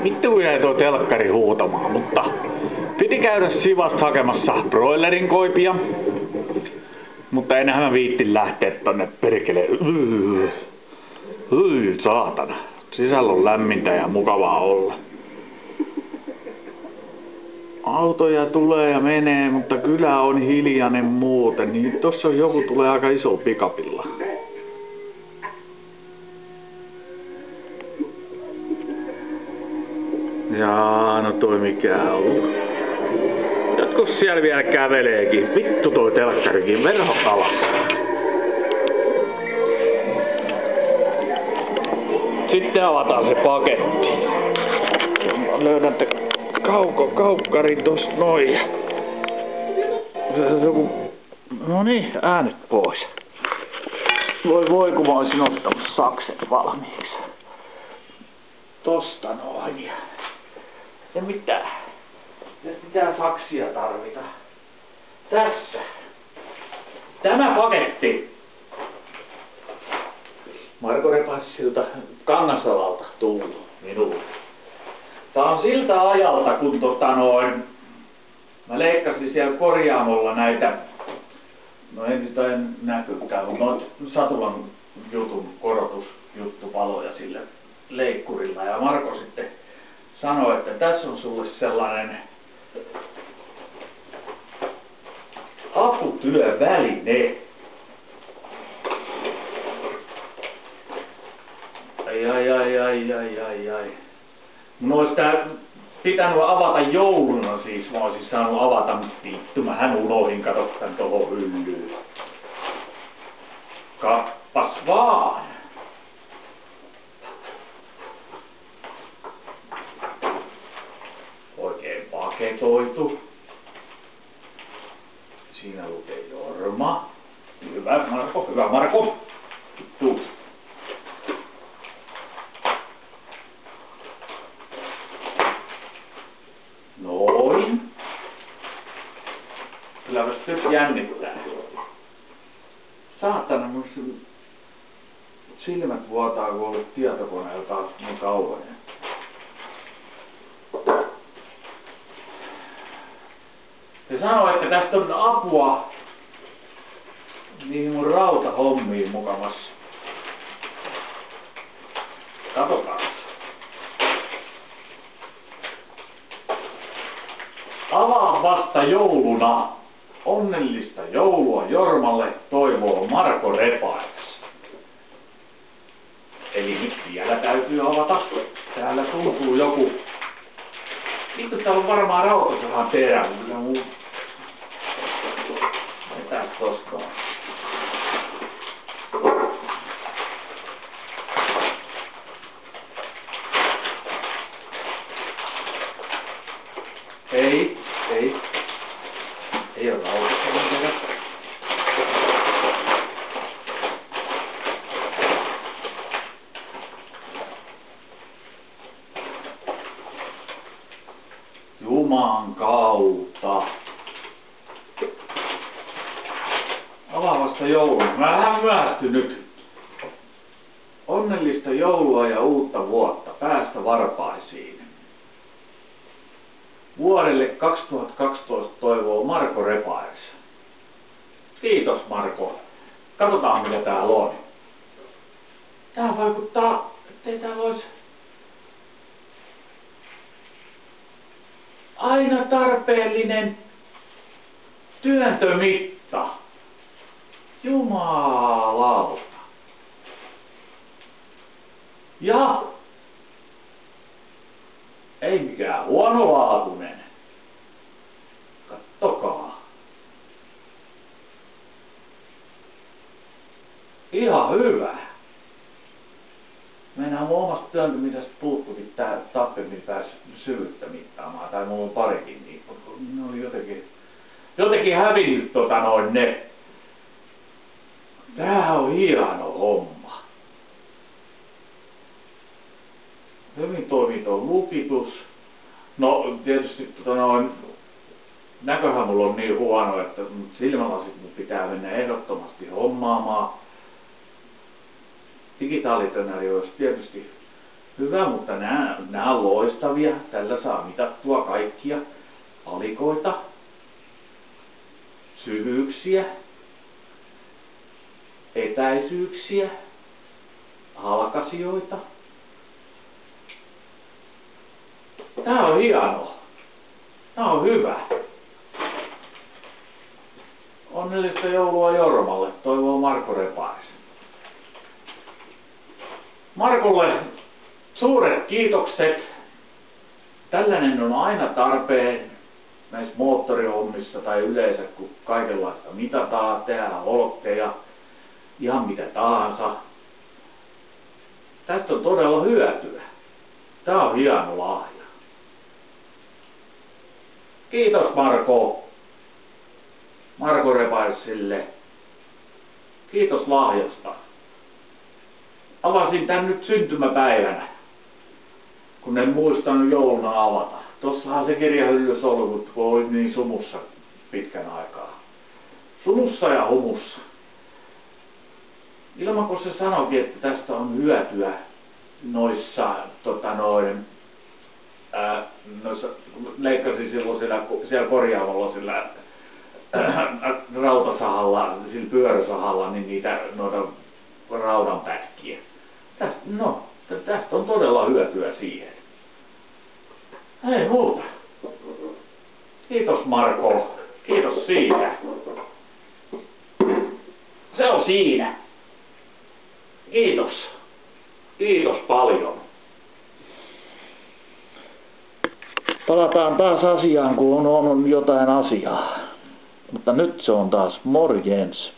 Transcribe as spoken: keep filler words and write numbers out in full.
Vittu jäi tuo telkkari huutamaan, mutta piti käydä Sivasta hakemassa broilerin koipia. Mutta enää mä viittin lähteä tonne perkele. Hyi saatana. Sisällä on lämmintä ja mukavaa olla. Autoja tulee ja menee, mutta kylä on hiljainen muuten. Niin tossa joku tulee aika iso pikapilla. Jaa, no toi mikä on. Jotkut siellä vielä käveleekin. Vittu toi telkkarikin, verho kalassa. Sitten avataan se paketti. Mä löydän te kauko kaukkarin tosta noin. Joku... No niin, äänet pois. Voi voi kun mä olisin ottanut sakset valmiiksi. Tosta noin. Ja mitä? Tässä pitää saksia tarvita. Tässä. Tämä paketti. Marko Repassilta Kangasalalta tullut minulle. Tää on siltä ajalta, kun tota noin... Mä leikkasin siellä korjaamolla näitä... No ei nyt en näkykään, mutta noit Satulan jutun korotusjuttupaloja sille leikkurilla. Ja Marko sitten sanoi, että tässä on sulle sellainen aputyöväline. Ai ai ai ai ai ai ai. Mun ois tää pitänyt avata jouluna siis, mä oisin saanut avata, mutta vittu mähän unohdin, kato tän tohon hyllyyn. Kappas vaan! Oikein paketoitu. Siinä lukee Jorma. Hyvä Marko, hyvä Marko. Vittu. Noin. Kylläpäs nyt jännittää. Saatana, mun silmät vuotaa, kun olet tietokoneella taas niin kauan. Se sanoi, että tästä on apua niihin mun rautahommiin mukamassa. Katsotaan. Avaa vasta jouluna. Onnellista joulua Jormalle, toivoo Marko Repais. Eli nyt vielä täytyy avata. Täällä tuntuu joku... Vittu, täällä on varmaan rautasahan terä. Mitäs tosta on? Ei, ei. Ei ole rautasahan terä. Juman kautta. Avaa vasta joulua. Mä vähän myöhästyn nyt. Onnellista joulua ja uutta vuotta. Päästä varpaisiin. Vuodelle kaksituhattakaksitoista toivoo Marko Repais. Kiitos Marko. Katsotaan mitä täällä on. Tää vaikuttaa, ettei täällä ois... Aina tarpeellinen työntömitta. Jumalauta. Ja ei mikään huonolaatuinen. Kattokaa. Ihan hyvä. Mennään mun omasta työntömitästä puuttukin tää tappemmin pääsi syvyyttä mittaamaan. Tai mulla on parikin niin. Ne oli jotenkin, jotenkin hävinnyt tota noin ne. Tää on hieno homma. Hyvin toimii tuo lukitus. No tietysti tota noin, näköhän mulla on niin huono, että silmälasit mun pitää mennä ehdottomasti hommaamaan. Digitaalitönäri olisi tietysti Hyvä, mutta nämä, nämä on loistavia. Tällä saa mitattua kaikkia palikoita, syvyyksiä, etäisyyksiä, halkaisijoita. Tää on hieno. Tää on hyvä. Onnellista joulua Jormalle, toivoo Marko Reparis. Markolle suuret kiitokset. Tällainen on aina tarpeen näissä moottorihommissa tai yleensä, kun kaikenlaista mitataan, tehdään holkkeja, ihan mitä tahansa. Tästä on todella hyötyä. Tää on hieno lahja. Kiitos Marko. Marko Reparisille. Kiitos lahjasta. Avasin tän nyt syntymäpäivänä, kun en muistanut jouluna avata. Tossahan se kirjahyllyys ollut, kun oli niin sumussa pitkän aikaa. Sumussa ja humussa. Ilman se sanoikin, että tästä on hyötyä noissa, tota noin, ää, noissa, kun leikkasin silloin siellä, siellä korjaamolla sillä äh, rautasahalla, sillä pyöräsahalla, niin niitä noita raudanpätkiä. Tästä, no, tästä on todella hyötyä siihen. Ei muuta. Kiitos Marko. Kiitos siitä. Se on siinä. Kiitos. Kiitos paljon. Palataan taas asiaan, kun on, on jotain asiaa. Mutta nyt se on taas morjens.